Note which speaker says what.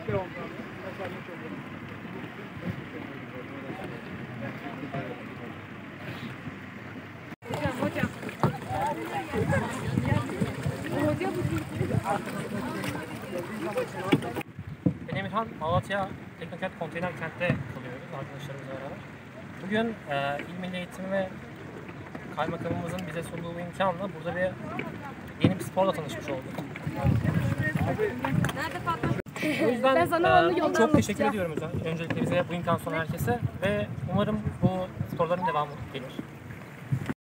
Speaker 1: Hocam.
Speaker 2: Ben Emirhan, Malatya Teknokent Konteyner Kent'te kalıyoruz arkadaşlarımızla beraber. Bugün İl Milli Eğitim ve Kaymakamımızın bize sunduğu bu imkanla burada yeni bir sporla tanışmış olduk. O yüzden çok teşekkür ediyorum öncelikle bize bu imkan sunan herkese ve umarım bu sporların devamı gelir.